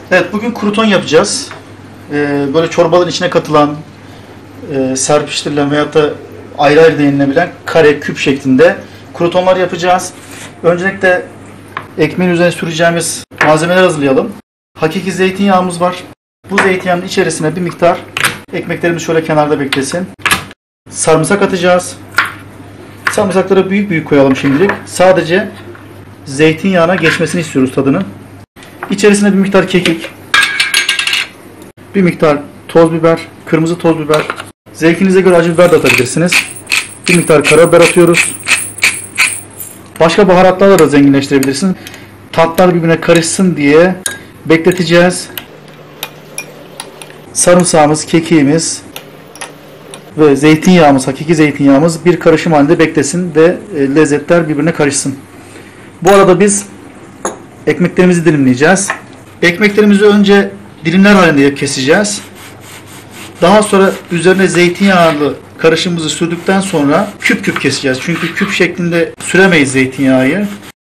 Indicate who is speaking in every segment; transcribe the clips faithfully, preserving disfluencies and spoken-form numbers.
Speaker 1: Evet, bugün kruton yapacağız. Ee, böyle çorbaların içine katılan, e, serpiştirilen veyahut da ayrı ayrı da yenilebilen kare, küp şeklinde krutonlar yapacağız. Öncelikle ekmeğin üzerine süreceğimiz malzemeler hazırlayalım. Hakiki zeytinyağımız var. Bu zeytinyağının içerisine bir miktar ekmeklerimiz şöyle kenarda beklesin. Sarımsak atacağız. Sarımsakları büyük büyük koyalım şimdilik. Sadece zeytinyağına geçmesini istiyoruz tadının. İçerisine bir miktar kekik, bir miktar toz biber, kırmızı toz biber, zevkinize göre acı biber de atabilirsiniz. Bir miktar karabiber atıyoruz. Başka baharatlarla da zenginleştirebilirsiniz. Tatlar birbirine karışsın diye bekleteceğiz. Sarımsağımız, kekiğimiz ve zeytinyağımız, hakiki zeytinyağımız bir karışım halinde beklesin ve lezzetler birbirine karışsın. Bu arada biz ekmeklerimizi dilimleyeceğiz. Ekmeklerimizi önce dilimler halinde keseceğiz. Daha sonra üzerine zeytinyağlı karışımımızı sürdükten sonra küp küp keseceğiz. Çünkü küp şeklinde süremeyiz zeytinyağı.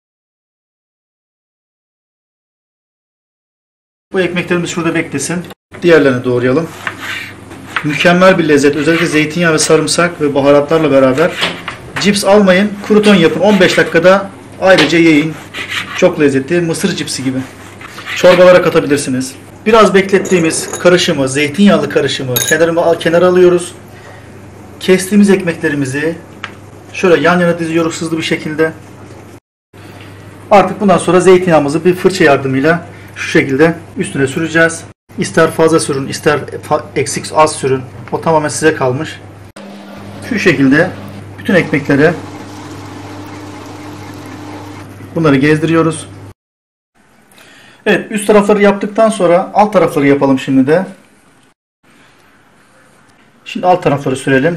Speaker 1: Bu ekmeklerimiz şurada beklesin. Diğerlerini doğrayalım. Mükemmel bir lezzet. Özellikle zeytinyağı ve sarımsak ve baharatlarla beraber. Cips almayın, kruton yapın. on beş dakikada ayrıca yiyin. Çok lezzetli. Mısır cipsi gibi. Çorbalara katabilirsiniz. Biraz beklettiğimiz karışımı, zeytinyağlı karışımı kenara, kenara alıyoruz. Kestiğimiz ekmeklerimizi şöyle yan yana diziyoruz hızlı bir şekilde. Artık bundan sonra zeytinyağımızı bir fırça yardımıyla şu şekilde üstüne süreceğiz. İster fazla sürün, ister eksik az sürün. O tamamen size kalmış. Şu şekilde bütün ekmeklere bunları gezdiriyoruz. Evet, üst tarafları yaptıktan sonra alt tarafları yapalım şimdi de. Şimdi alt tarafları sürelim.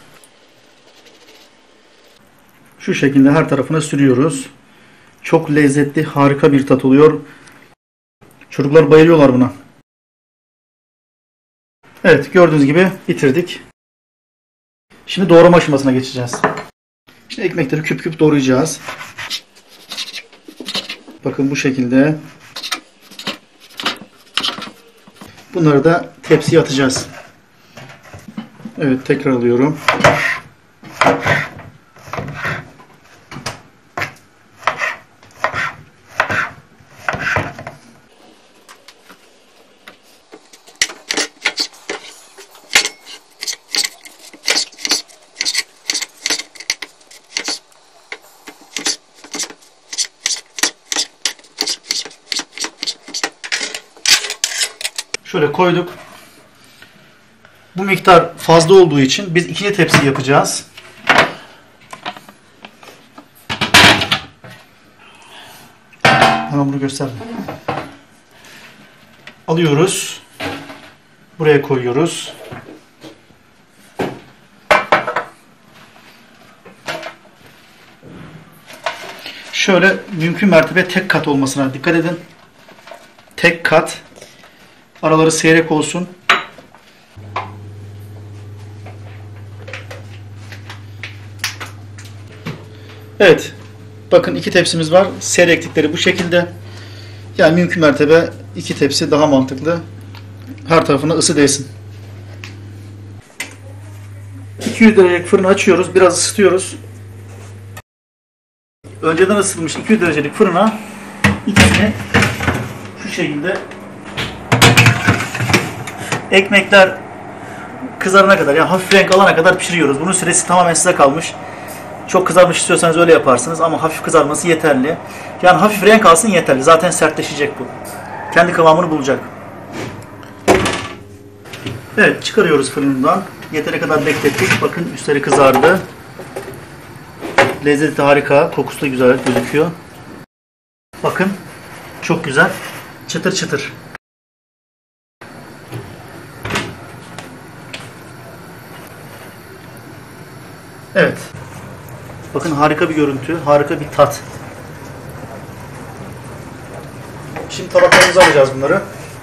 Speaker 1: Şu şekilde her tarafına sürüyoruz. Çok lezzetli, harika bir tat oluyor. Çocuklar bayılıyorlar buna. Evet, gördüğünüz gibi bitirdik. Şimdi doğrama aşamasına geçeceğiz. Şimdi ekmekleri küp küp doğrayacağız. Bakın bu şekilde. Bunları da tepsiye atacağız. Evet, tekrar alıyorum. Şöyle koyduk. Bu miktar fazla olduğu için biz ikinci tepsi yapacağız. Hemen bunu gösterdim. Alıyoruz. Buraya koyuyoruz. Şöyle mümkün mertebe tek kat olmasına dikkat edin. Tek kat. Araları seyrek olsun. Evet. Bakın iki tepsimiz var. Seyreklikleri bu şekilde. Yani mümkün mertebe iki tepsi daha mantıklı. Her tarafına ısı değsin. iki yüz derecelik fırını açıyoruz. Biraz ısıtıyoruz. Önceden ısıtılmış iki yüz derecelik fırına ikisini şu şekilde ekmekler kızarana kadar, yani hafif renk alana kadar pişiriyoruz. Bunun süresi tamamen size kalmış. Çok kızarmış istiyorsanız öyle yaparsınız ama hafif kızarması yeterli. Yani hafif renk alsın yeterli. Zaten sertleşecek bu. Kendi kıvamını bulacak. Evet, çıkarıyoruz fırından. Yeteri kadar beklettik. Bakın üstleri kızardı. Lezzeti harika. Kokusu da güzel gözüküyor. Bakın. Çok güzel. Çıtır çıtır. Evet. Bakın harika bir görüntü, harika bir tat. Şimdi tabaklarımıza alacağız bunları.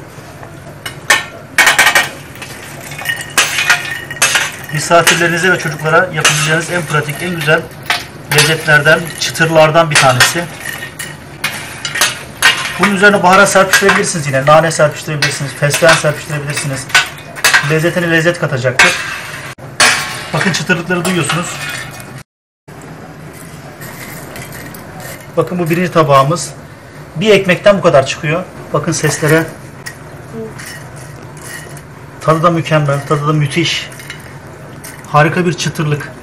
Speaker 1: Misafirlerinize ve çocuklara yapabileceğiniz en pratik, en güzel lezzetlerden, çıtırlardan bir tanesi. Bunun üzerine baharat serpiştirebilirsiniz yine. Nane serpiştirebilirsiniz, fesleğen serpiştirebilirsiniz. Lezzetine lezzet katacaktır. Bakın çıtırlıkları duyuyorsunuz. Bakın bu birinci tabağımız. Bir ekmekten bu kadar çıkıyor. Bakın seslere. Tadı da mükemmel, tadı da müthiş. Harika bir çıtırlık.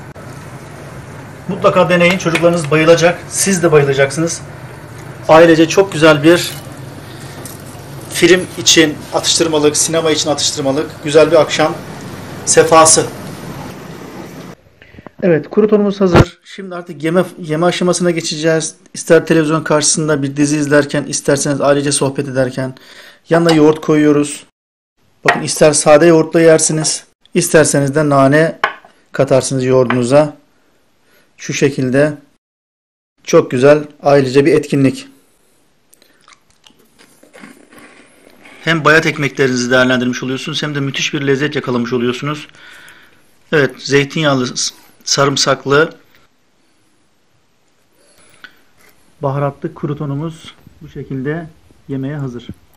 Speaker 1: Mutlaka deneyin. Çocuklarınız bayılacak. Siz de bayılacaksınız. Ailece çok güzel bir film için atıştırmalık, sinema için atıştırmalık, güzel bir akşam sefası. Evet, krutonumuz hazır. Şimdi artık yeme, yeme aşamasına geçeceğiz. İster televizyon karşısında bir dizi izlerken, isterseniz ailece sohbet ederken yanına yoğurt koyuyoruz. Bakın ister sade yoğurtla yersiniz, isterseniz de nane katarsınız yoğurdunuza. Şu şekilde çok güzel ailece bir etkinlik. Hem bayat ekmeklerinizi değerlendirmiş oluyorsunuz hem de müthiş bir lezzet yakalamış oluyorsunuz. Evet, zeytinyağlı, sarımsaklı, baharatlı krutonumuz bu şekilde yemeğe hazır.